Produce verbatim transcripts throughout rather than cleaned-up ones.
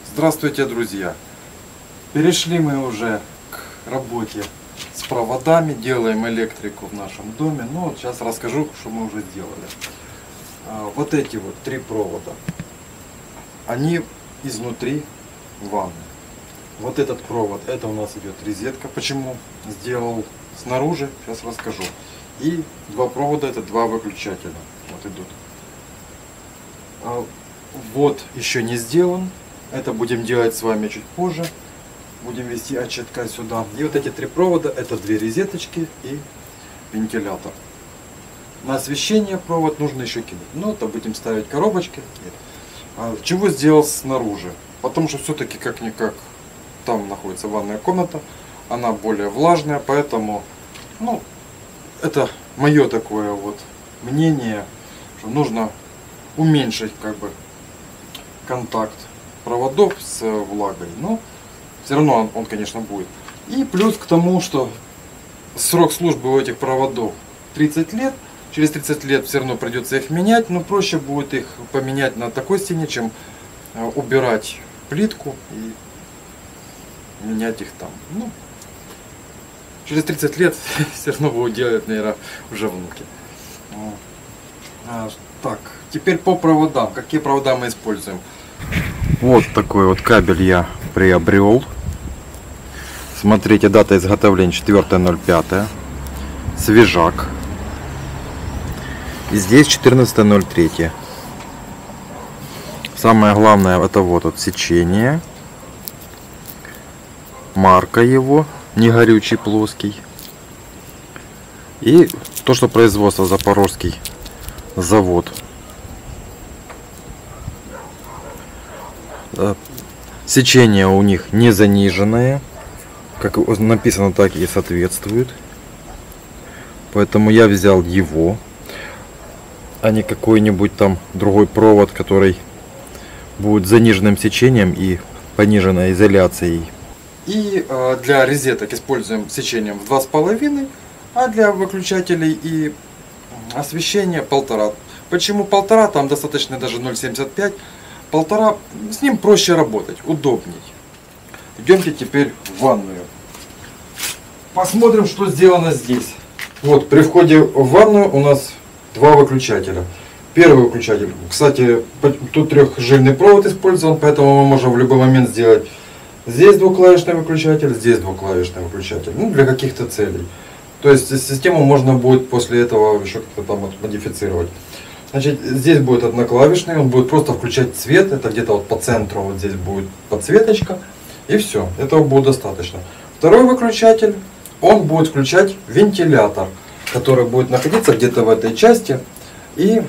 Здравствуйте, друзья! Перешли мы уже к работе с проводами, делаем электрику в нашем доме. Ну вот сейчас расскажу, что мы уже сделали. Вот эти вот три провода, они изнутри ванны. Вот этот провод, это у нас идет розетка. Почему сделал снаружи, сейчас расскажу. И два провода, это два выключателя. Вот идут. Вот еще не сделан. Это будем делать с вами чуть позже. Будем вести от щитка сюда. И вот эти три провода, это две розеточки и вентилятор. На освещение провод нужно еще кинуть. Ну, это будем ставить коробочки. А чего сделал снаружи? Потому что все-таки как-никак там находится ванная комната. Она более влажная, поэтому, ну, это мое такое вот мнение, что нужно уменьшить как бы контакт проводов с влагой, но все равно он, он, конечно, будет. И плюс к тому, что срок службы у этих проводов тридцать лет, через тридцать лет все равно придется их менять, но проще будет их поменять на такой стене, чем убирать плитку и менять их там. Ну, через тридцать лет все равно будут делать, наверное, уже внуки. А, так, теперь по проводам. Какие провода мы используем? Вот такой вот кабель я приобрел. Смотрите, дата изготовления четвёртое ноль пятое. Свежак. И здесь четырнадцатое ноль третье. Самое главное, это вот вот сечение. Марка его. Не горючий, плоский. И то, что производство Запорожский завод. Сечение у них не заниженное, как написано, так и соответствует. Поэтому я взял его, а не какой-нибудь там другой провод, который будет заниженным сечением и пониженной изоляцией. И э, для розеток используем сечением в два с половиной, а для выключателей и освещения полтора. Почему полтора? Там достаточно даже ноль семьдесят пять. Полтора, с ним проще работать, удобней. Идемте теперь в ванную. Посмотрим, что сделано здесь. Вот, при входе в ванную у нас два выключателя. Первый выключатель, кстати, тут трехжильный провод использован, поэтому мы можем в любой момент сделать здесь двухклавишный выключатель, здесь двухклавишный выключатель. Ну, для каких-то целей. То есть систему можно будет после этого еще как-то там модифицировать. Значит, здесь будет одноклавишный, он будет просто включать цвет, это где-то вот по центру, вот здесь будет подсветочка, и все, этого будет достаточно. Второй выключатель, он будет включать вентилятор, который будет находиться где-то в этой части, и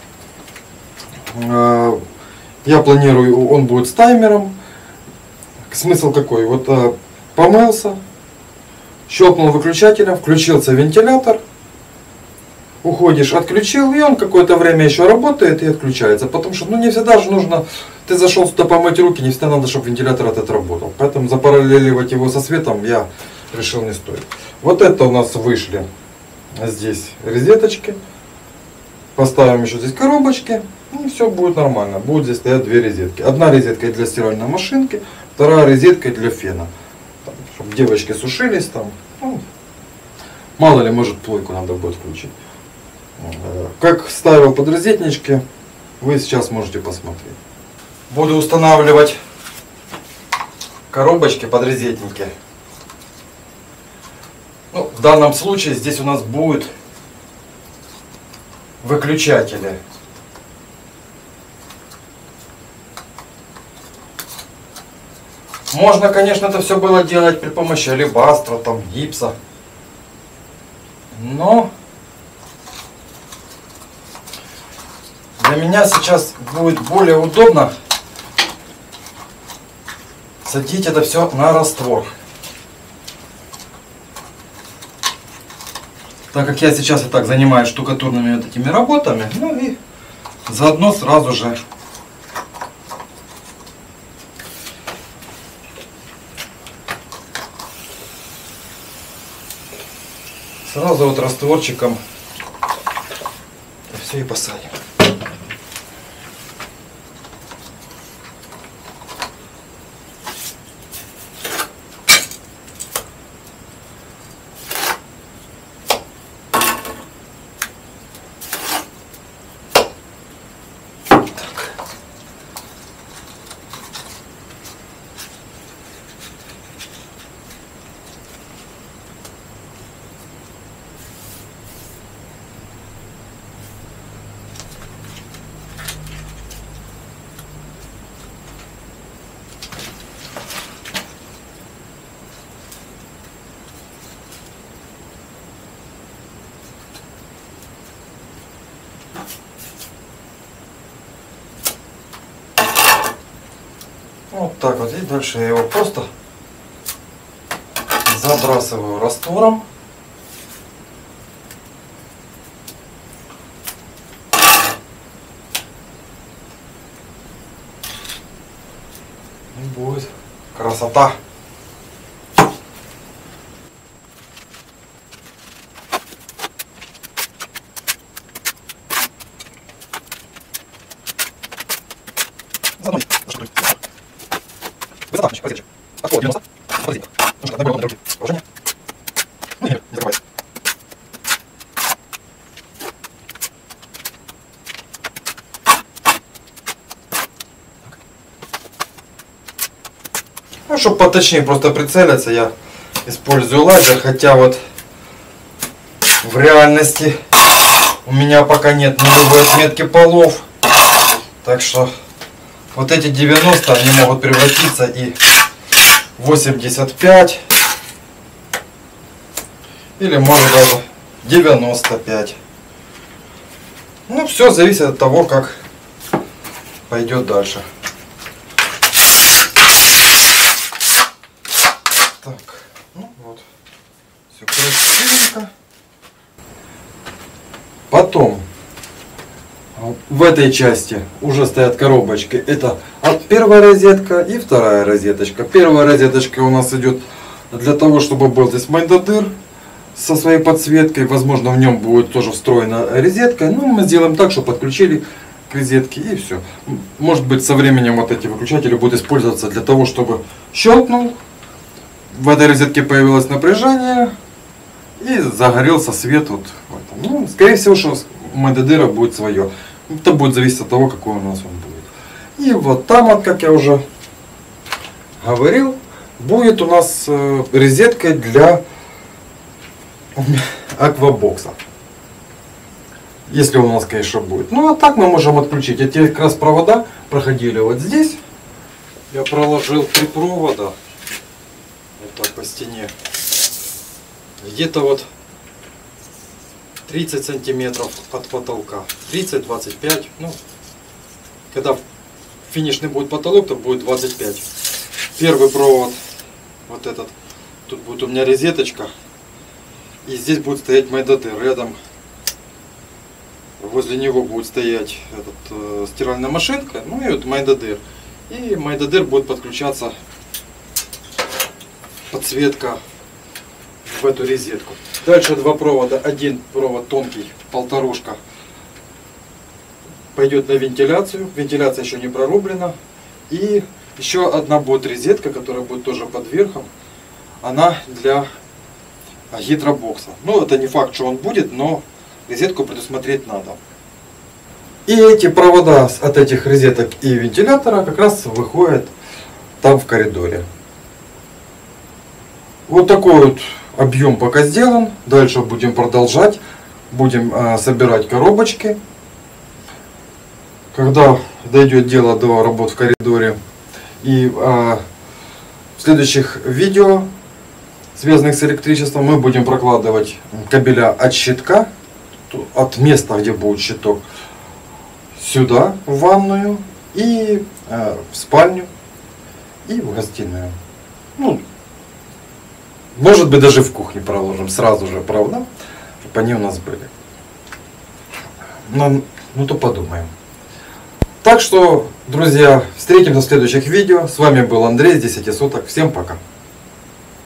э, я планирую, он будет с таймером. Смысл какой? Вот э, помылся, щелкнул выключателем, включился вентилятор. Уходишь, отключил, и он какое-то время еще работает и отключается. Потому что, ну, не всегда же нужно, ты зашел сюда помыть руки, не всегда надо, чтобы вентилятор этот работал. Поэтому запараллеливать его со светом я решил не стоит. Вот это у нас вышли здесь розеточки. Поставим еще здесь коробочки, и все будет нормально. Будут здесь стоять две розетки. Одна розетка для стиральной машинки, вторая розетка для фена. Там, чтобы девочки сушились там. Ну, мало ли, может, плойку надо будет включить. Как ставил подрозетнички, вы сейчас можете посмотреть. Буду устанавливать коробочки подрозетники. Ну, в данном случае здесь у нас будет выключатели. Можно, конечно, это все было делать при помощи алебастра, там, гипса. Но для меня сейчас будет более удобно садить это все на раствор. Так как я сейчас и так занимаюсь штукатурными вот этими работами, ну и заодно сразу же сразу вот растворчиком все и посадим. Вот так вот. И дальше я его просто забрасываю раствором. И будет красота. Высота, значит, от пола девяносто, подозрение. Нужно одной рукой другое положение. Ну и не закрывается. Ну, чтобы поточнее просто прицелиться, я использую лазер, хотя вот в реальности у меня пока нет нулевой отметки полов, так что вот эти девяносто, они могут превратиться и в восемьдесят пять, или может даже девяносто пять. Ну, все зависит от того, как пойдет дальше. Так, ну вот, все красивенько. Потом в этой части уже стоят коробочки. Это первая розетка и вторая розеточка. Первая розеточка у нас идет для того, чтобы был здесь майндадыр со своей подсветкой. Возможно, в нем будет тоже встроена розетка. Ну, мы сделаем так, чтобы подключили к розетке и все. Может быть, со временем вот эти выключатели будут использоваться для того, чтобы щелкнул, в этой розетке появилось напряжение и загорелся свет. Вот в этом. Ну, скорее всего, что у майндадыра будет свое. Это будет зависеть от того, какой у нас он будет. И вот там, вот, как я уже говорил, будет у нас э, розетка для аквабокса. Если у нас, конечно, будет. Ну а так мы можем отключить. Эти как раз провода проходили вот здесь. Я проложил три провода. Вот так по стене. Где-то вот тридцать сантиметров от потолка. тридцать — двадцать пять. Ну, когда финишный будет потолок, то будет двадцать пять. Первый провод, вот этот, тут будет у меня розеточка. И здесь будет стоять майндадыр. Рядом, возле него будет стоять этот, э, стиральная машинка. Ну и вот майндадыр. И майндадыр будет подключаться подсветка в эту розетку. Дальше два провода. Один провод тонкий, полторушка, пойдет на вентиляцию. Вентиляция еще не прорублена. И еще одна будет розетка, которая будет тоже под верхом. Она для гидробокса. Ну, это не факт, что он будет, но розетку предусмотреть надо. И эти провода от этих розеток и вентилятора как раз выходят там в коридоре. Вот такой вот объем пока сделан. Дальше будем продолжать. Будем э, собирать коробочки. Когда дойдет дело до работ в коридоре. И э, в следующих видео, связанных с электричеством, мы будем прокладывать кабеля от щитка, от места, где будет щиток, сюда, в ванную, и э, в спальню, и в гостиную. Ну, может быть, даже в кухне проложим сразу же провода, чтобы они у нас были. Но, ну то подумаем. Так что, друзья, встретимся в следующих видео. С вами был Андрей с десяти соток. Всем пока.